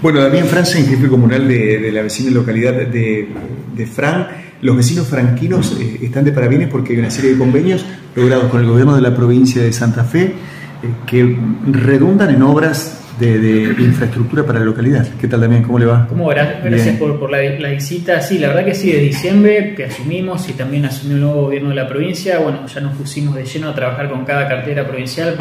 Bueno, Damián Franzen, jefe comunal de la vecina localidad de Fran. Los vecinos franquinos están de parabienes porque hay una serie de convenios logrados con el gobierno de la provincia de Santa Fe que redundan en obras de infraestructura para la localidad. ¿Qué tal, Damián? ¿Cómo le va? ¿Cómo va? Gracias por la visita. Sí, la verdad que sí, de diciembre que asumimos y también asumió el nuevo gobierno de la provincia, bueno, ya nos pusimos de lleno a trabajar con cada cartera provincial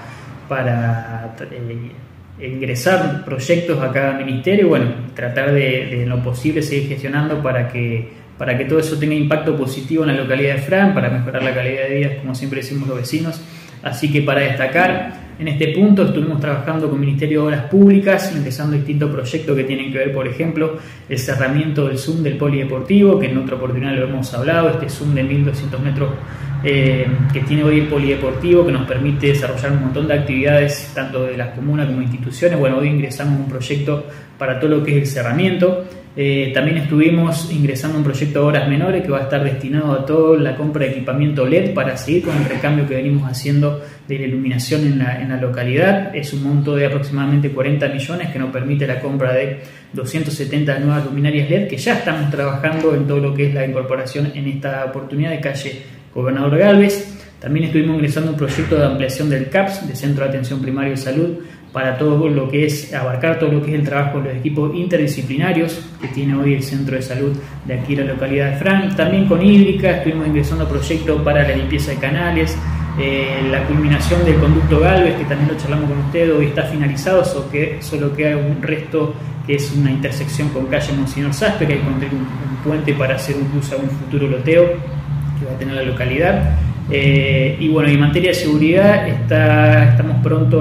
para ingresar proyectos a cada ministerio y bueno, tratar de en lo posible seguir gestionando para que todo eso tenga impacto positivo en la localidad de Fran, para mejorar la calidad de vida, como siempre decimos los vecinos. Así que para destacar, en este punto estuvimos trabajando con el Ministerio de Obras Públicas, ingresando distintos proyectos que tienen que ver, por ejemplo, el cerramiento del Zoom del polideportivo, que en otra oportunidad lo hemos hablado, este Zoom de 1200 metros que tiene hoy el polideportivo, que nos permite desarrollar un montón de actividades, tanto de las comunas como instituciones. Bueno, hoy ingresamos un proyecto para todo lo que es el cerramiento. También estuvimos ingresando un proyecto de obras menores que va a estar destinado a toda la compra de equipamiento LED para seguir con el recambio que venimos haciendo de la iluminación en la localidad. Es un monto de aproximadamente 40 millones que nos permite la compra de 270 nuevas luminarias LED, que ya estamos trabajando en todo lo que es la incorporación en esta oportunidad de calle Gobernador Galvez. También estuvimos ingresando un proyecto de ampliación del CAPS, de Centro de Atención Primaria de Salud, para todo lo que es abarcar todo lo que es el trabajo de los equipos interdisciplinarios que tiene hoy el Centro de Salud de aquí en la localidad de Fran. También con hídrica estuvimos ingresando proyectos para la limpieza de canales, la culminación del conducto Galvez, que también lo charlamos con ustedes, hoy está finalizado, solo queda un resto que es una intersección con calle Monseñor Saspe, que hay que construir un puente para hacer un cruce a un futuro loteo que va a tener la localidad. Y bueno, en materia de seguridad estamos pronto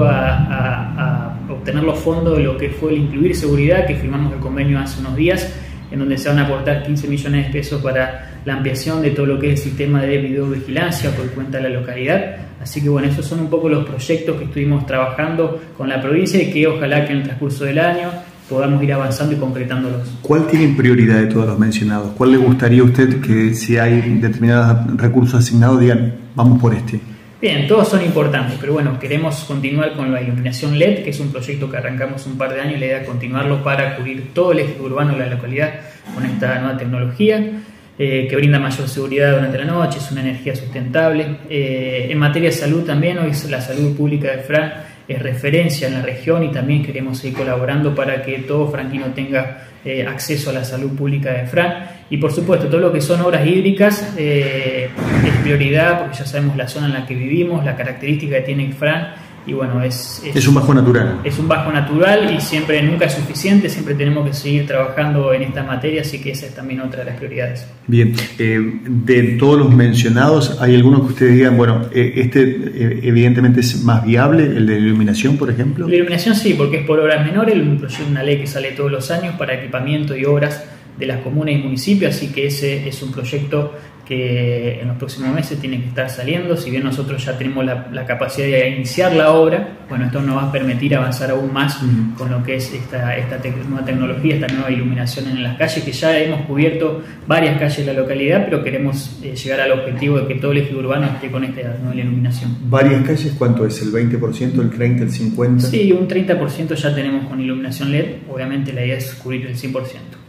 a obtener los fondos de lo que fue el Incluir Seguridad, que firmamos el convenio hace unos días, en donde se van a aportar 15 millones de pesos para la ampliación de todo lo que es el sistema de videovigilancia por cuenta de la localidad. Así que bueno, esos son un poco los proyectos que estuvimos trabajando con la provincia y que ojalá que en el transcurso del año podamos ir avanzando y concretándolos. ¿Cuál tiene prioridad de todos los mencionados? ¿Cuál le gustaría a usted que, si hay determinados recursos asignados, digan, vamos por este? Bien, todos son importantes, pero bueno, queremos continuar con la iluminación LED, que es un proyecto que arrancamos un par de años y la idea es continuarlo para cubrir todo el eje urbano de la localidad con esta nueva tecnología que brinda mayor seguridad durante la noche, es una energía sustentable. En materia de salud también, hoy la salud pública de Fran es referencia en la región y también queremos seguir colaborando para que todo franquino tenga acceso a la salud pública de Fran. Y por supuesto, todo lo que son obras hídricas es prioridad porque ya sabemos la zona en la que vivimos, la característica que tiene Fran. Y bueno, es un bajo natural. Es un bajo natural y nunca es suficiente, siempre tenemos que seguir trabajando en esta materia, así que esa es también otra de las prioridades. Bien, de todos los mencionados, ¿hay algunos que ustedes digan, bueno, evidentemente es más viable, el de iluminación, por ejemplo? La iluminación sí, porque es por obras menores, una ley que sale todos los años para equipamiento y obras de las comunas y municipios, así que ese es un proyecto que en los próximos meses tiene que estar saliendo. Si bien nosotros ya tenemos la capacidad de iniciar la obra, bueno, esto nos va a permitir avanzar aún más con lo que es esta nueva tecnología, esta nueva iluminación en las calles, que ya hemos cubierto varias calles de la localidad, pero queremos llegar al objetivo de que todo el eje urbano esté con esta nueva iluminación. ¿Varias calles cuánto es? ¿El 20%, el 30%, el 50%? Sí, un 30% ya tenemos con iluminación LED, obviamente la idea es cubrir el 100%.